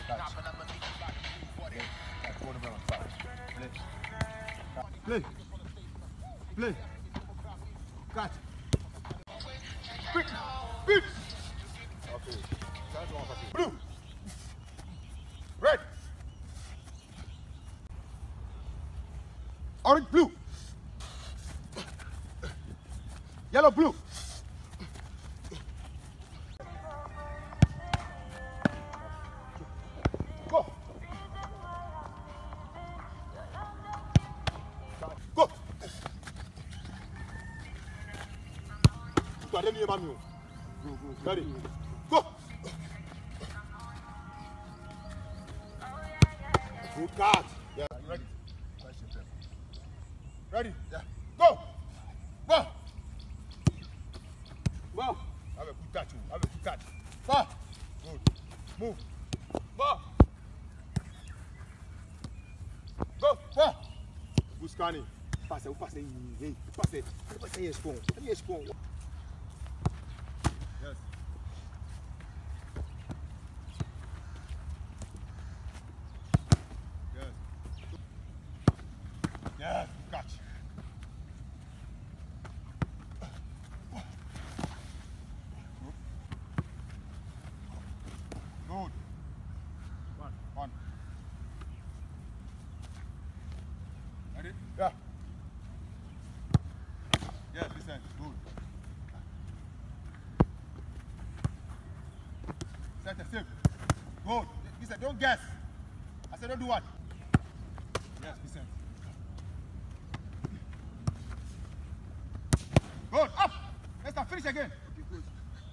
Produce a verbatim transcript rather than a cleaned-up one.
Play. Play. Catch. Quick. Quick. Okay. Blue. Red. Orange, blue. Yellow, blue. Go. Go. Ready. Go. Good catch. Yeah. Ready. Ready. Yeah. Go. Go. Go. Have a good catch. Have a good catch. Go. Good. Move. Go. Go. Go. Good scanning. Pass it. Pass it. Hey. Pass it. Pass it. Spawn. Yes. Spawn. Yes. Yes. Yes. Good catch. Good. One. One. Ready? Yeah. Yes, listen. Good. Set a safe. Good. Listen, don't guess. I said don't do what? Yes, listen. Good. Up. Let's start. Finish again.